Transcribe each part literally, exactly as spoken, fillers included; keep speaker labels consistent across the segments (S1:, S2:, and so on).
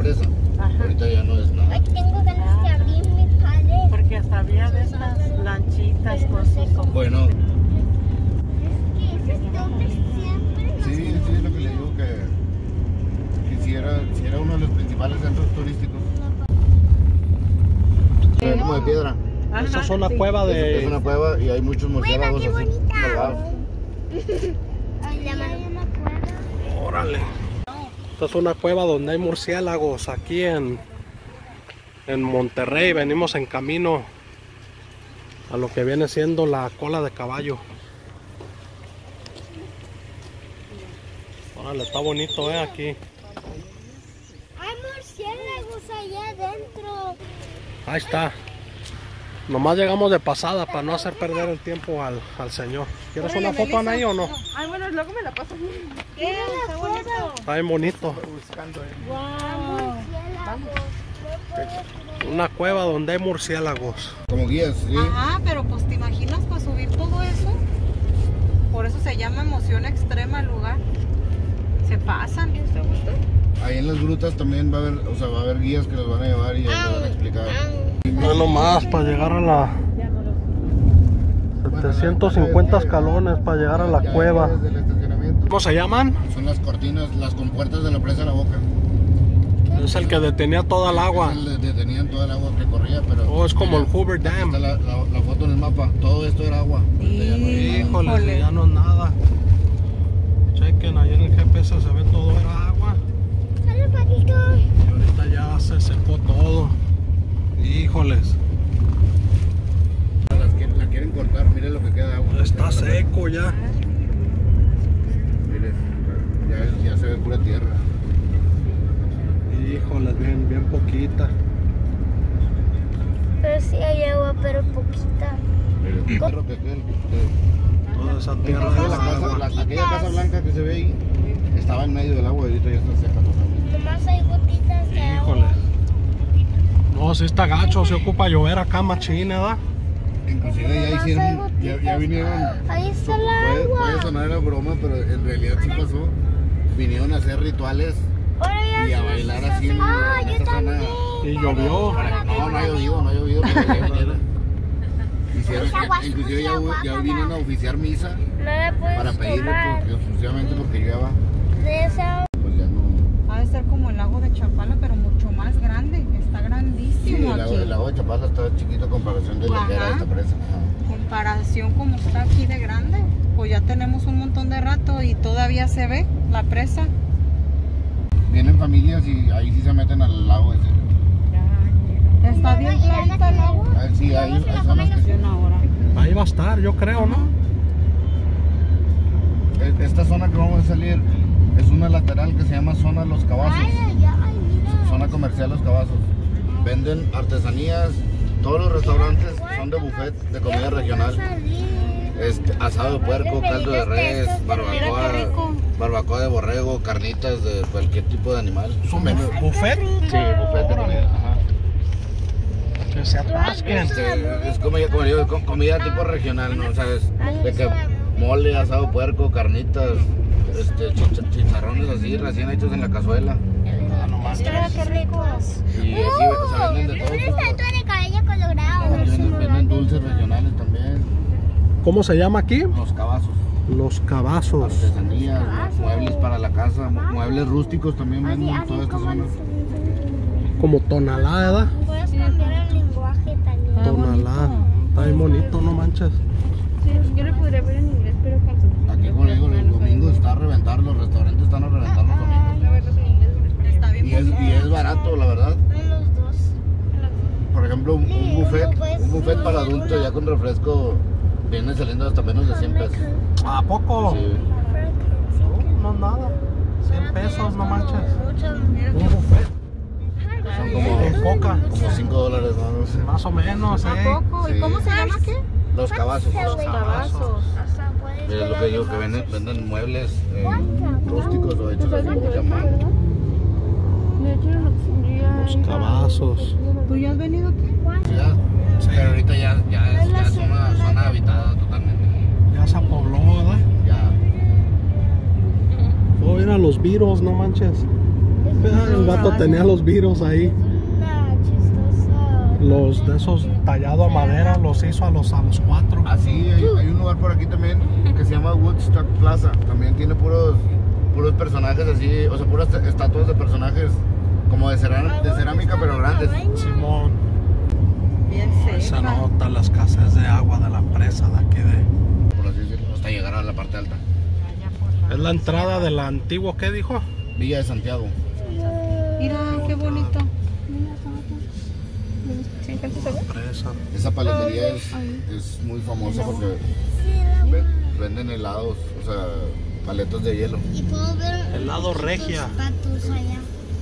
S1: presa. Ajá. Ahorita ya no es nada.
S2: Ay, tengo ganas de abrir mi padre.
S3: Porque hasta había de estas lanchitas con sus...
S1: Bueno.
S2: Es que ese es donde siempre nos...
S1: Sí, sí, es lo que le digo, que, que si, era, si era uno de los principales centros turísticos. Es como de piedra.
S3: Ajá,
S4: Esa es una
S3: sí.
S4: cueva de...
S1: Es una cueva y hay muchos murciélagos
S2: ¡Qué
S1: así
S2: bonita!
S1: colgados.
S2: Ay, la mano una cueva.
S4: Órale. Esta es una cueva donde hay murciélagos aquí en, en Monterrey. Venimos en camino a lo que viene siendo la cola de caballo. Órale, está bonito, eh, aquí.
S2: Hay murciélagos allá adentro.
S4: Ahí está. Nomás llegamos de pasada para no hacer perder el tiempo al, al señor. ¿Quieres una foto, Anaí, o no?
S3: Ay, bueno, luego me la pasas.
S2: ¿Qué?
S3: Está bonito.
S4: Está bien bonito.
S3: Wow.
S4: Una cueva donde hay murciélagos.
S1: Como guías, sí.
S3: Ajá, pero pues te imaginas para subir todo eso. Por eso se llama emoción extrema el lugar. Se pasan. ¿Te gustó?
S1: Ahí en las grutas también va a haber, o sea, va a haber guías que los van a llevar y les van a explicar.
S4: No nomás para llegar a la setecientos cincuenta escalones para llegar a la
S1: Ya
S4: cueva.
S1: desde el estacionamiento.
S4: ¿Cómo se llaman?
S1: Son las cortinas, las compuertas de la presa de la Boca.
S4: Es el que detenía toda el agua.
S1: Es el- detenían todo el agua que corría, pero...
S4: Oh, es como el Hoover
S1: Aquí
S4: Dam.
S1: está la, la, la foto en el mapa. Todo esto era agua. Ahorita ya no hay nada.
S4: Híjole, ya no es nada. Chequen, ahí en el G P S se ve todo era agua.
S2: Sale, Paquito.
S4: Y ahorita ya se secó todo. Híjoles,
S1: Las que- la quieren cortar, miren lo que queda de agua.
S4: está seco ya.
S1: Miren, ya, ya se ve pura tierra.
S4: Híjoles, bien, bien poquita.
S2: Pero sí hay agua, pero poquita.
S1: Miren, el carro que aquel, que-
S4: Toda esa tierra
S1: Aquella
S4: es
S1: casa,
S4: agua.
S1: la- aquella casa blanca que se ve ahí estaba en medio del agua y ahorita ya está seca totalmente.
S2: Nomás hay gotitas de agua.
S4: Híjoles. No, si está gacho, se ocupa llover acá machina, ¿verdad?
S1: Inclusive ya
S2: Nomás
S1: hicieron,
S2: hay
S1: ya,
S2: gotitas.
S1: ya vinieron.
S2: Ahí está el
S1: Puede,
S2: agua.
S1: puede sonar a broma, pero en realidad sí pasó. Vinieron a hacer rituales
S2: Ahora ya
S1: y a
S2: se-
S1: bailar así en,
S2: Ah,
S1: en
S2: yo
S1: esta zona.
S2: también.
S4: Y llovió.
S1: Para- No, no ha llovido, no ha llovido. pero ya vinieron. Hicieron,
S2: Es agua
S1: inclusive ya,
S2: sucia,
S1: ya
S2: guácala.
S1: vinieron a oficiar misa
S2: No la puedes
S1: para pedirle
S2: tomar.
S1: porque, exclusivamente porque llueva.
S2: De esa...
S1: Pues ya no.
S3: Ha de ser como el lago de Chapala, pero mucho más grande. Está
S1: Sí,
S3: grandísimo
S1: el lago,
S3: aquí.
S1: el lago de Chapala está chiquito en comparación de lo que era
S3: Ajá.
S1: esta presa. Ajá.
S3: Comparación como está aquí de grande. Pues ya tenemos un montón de rato y todavía se ve la presa.
S1: Vienen familias y ahí sí se meten al lago ese.
S3: Está bien clarita el agua.
S1: Ah, sí, hay, hay zonas que sí.
S3: Una hora.
S4: Ahí va a estar, yo creo, ¿no?
S1: E- Esta zona que vamos a salir es una lateral que se llama Zona Los Cabazos.
S2: Ay, ay, ay, mira.
S1: Zona comercial Los Cabazos. Venden artesanías, todos los restaurantes son de buffet de comida regional. Este, asado de puerco, caldo de res, barbacoa, barbacoa de borrego, carnitas de cualquier tipo de animal.
S4: ¿Un buffet?
S1: Sí, buffet de comida. Ajá.
S4: Que se atasquen.
S1: Este, es comida, como digo, com- comida tipo regional, ¿no? O sea, es de que mole, asado de puerco, carnitas, este, chich- chicharrones así, recién hechos en la cazuela.
S4: Ah, no manches.
S2: Mira qué ricos.
S1: Y así, o sea, venden de todo
S2: Una
S1: tipo.
S2: estatua de cabello colorado.
S1: Aquí venden, venden dulces regionales también.
S4: ¿Cómo se llama aquí?
S1: Los cabazos,
S4: Los Cabazos.
S1: artesanías, muebles para la casa, mu- muebles rústicos también
S2: Así,
S1: venden en
S2: así
S1: toda esta
S2: como
S1: zona.
S4: Como Tonalá, ¿verdad?
S2: puedes cambiar el lenguaje también.
S4: Tonalá. Está bien bonito, no manches.
S5: Yo le podría ver en inglés, pero con su...
S1: Aquí, como le digo, el domingo está a reventar, los restaurantes están a reventar los domingos.
S5: A verlos en inglés o en español.
S3: Está bien
S1: Y es, y es barato, la verdad.
S2: En los dos.
S1: Por ejemplo, un, un buffet, un buffet para adultos ya con refresco viene saliendo hasta menos de cien pesos.
S4: ¿A poco?
S1: Sí.
S4: No, no nada. cien pesos, no manches.
S2: Mucho.
S4: Un buffet.
S1: Son como,
S4: En coca.
S1: como cinco dólares, ¿no? No sé.
S4: Más o menos,
S3: ¿A
S4: ¿eh?
S3: poco?
S1: Sí.
S3: ¿Y cómo se llama qué?
S1: Los cabazos.
S4: Los Cabazos.
S1: Mira lo que digo, que venden, venden muebles eh, rústicos o hechos así como que a mano.
S5: De hecho, no tendría...
S4: Los Cabazos.
S3: ¿Tú ya has venido aquí?
S1: Ya, pero ahorita ya, ya es, ya es una zona habitada totalmente.
S4: Ya se pobló, ¿verdad?
S1: Ya.
S4: Oh, mira los virus, no manches. El vato tenía los virus ahí.
S2: Una chistosa.
S4: Los de esos tallado a madera los hizo a los, a los cuatro.
S1: Así, hay, hay un lugar por aquí también que se llama Woodstock Plaza. También tiene puros, puros personajes así, o sea, puras estatuas de personajes como de, cerá- de cerámica, pero grandes.
S4: Simón.
S3: Bien
S4: Se
S3: seca.
S4: nota la escasez de agua de la presa de aquí de...
S1: Por así decirlo, hasta llegar a la parte alta.
S3: Allá por la-
S4: Es la entrada del antiguo, ¿qué dijo?
S1: Villa de Santiago.
S3: Mira, qué bonito.
S5: ¿Sí alcanzas a ver?
S4: Presa.
S1: Esa paletería es, es muy famosa porque ve- venden helados, o sea, paletos de hielo.
S2: Y puedo ver
S4: Helado
S2: los
S4: Regia.
S2: patos allá.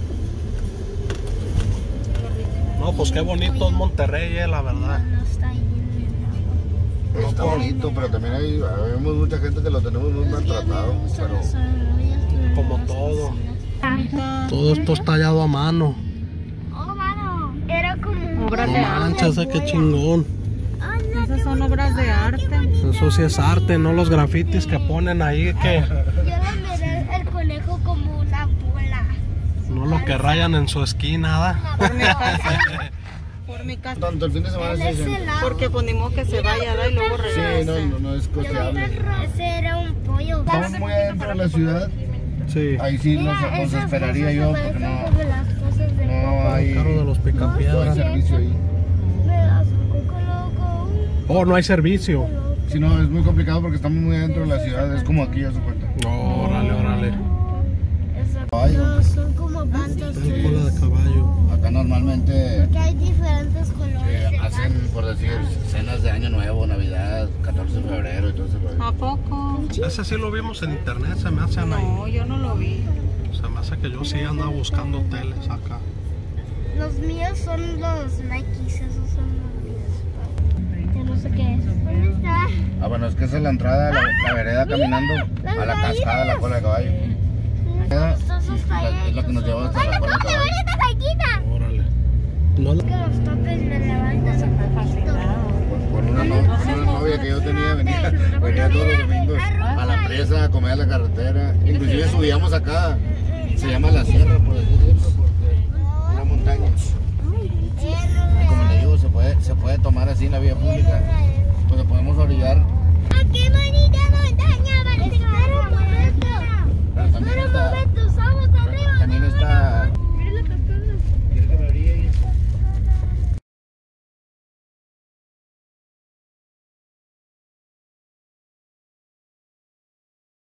S4: No, pues qué bonito es Monterrey, eh, la verdad.
S2: No está ahí en el lago.
S1: Está bonito, pero también hay, vemos mucha gente que lo tenemos muy maltratado. Pero
S4: Como todo. Todo esto es tallado a mano.
S2: Oh, mano. Era como.
S3: Obras
S4: No
S3: de arte.
S4: manches, eh, qué chingón.
S2: Ah, no,
S3: Esas
S2: qué
S3: son
S2: bonito.
S3: obras de arte.
S4: Eso sí es arte, no los grafitis que ponen ahí que
S2: Yo le miré el conejo como una bola.
S4: no lo que rayan en su esquina, ¿da?
S3: Por mi casa. Por mi casa.
S1: tanto el fin de semana
S2: En
S1: se
S2: ese
S1: dicen.
S2: lado.
S3: Porque ponemos que se vaya, ¿da? Y luego
S1: Sí,
S3: regresa.
S1: no, no, no es costeable.
S2: Ese era un pollo.
S1: Estamos muy adentro de la ciudad.
S4: Sí.
S1: Ahí sí los,
S2: Mira,
S1: los
S2: esas
S1: esperaría
S2: cosas
S1: yo
S2: se
S1: porque
S2: parecen
S1: no,
S2: como las cosas de
S1: no
S2: Coco.
S1: hay,
S4: El carro de los
S1: no hay
S4: picapiedras.
S1: servicio ahí.
S2: Me las Coco Loco.
S4: Oh, no hay servicio.
S1: Si no, es muy complicado porque estamos muy adentro de la ciudad. Es como aquí, ya se cuenta.
S4: No, órale, órale.
S2: Esa-
S1: Caballo.
S2: No, son como plantas.
S4: Trae cola de caballo.
S1: Acá normalmente
S2: Porque hay diferentes colores.
S1: eh,
S2: de
S1: hacen, por decir, cenas de Año Nuevo, Navidad, catorce de febrero y todo ese rollo.
S3: ¿A poco?
S4: Ese sí lo vimos en internet, se me hacen ahí.
S3: No, yo no lo vi.
S4: Se me hace que yo sí andaba buscando hoteles acá.
S2: Los míos son los Nikes, esos son los míos. Yo no sé qué es. ¿Dónde está?
S1: Ah, bueno, es que esa es la entrada, la, la vereda caminando a la cascada de la cola de caballo. Esa es la, es la que nos lleva hasta la cola de caballo.
S4: Órale. No,
S2: Que los topes me levantan un poquito.
S1: Con, con una, no- una novia que yo tenía, venía, venía todos los domingos a la presa a comer a la carretera. Inclusive subíamos acá, se llama la sierra, por decir.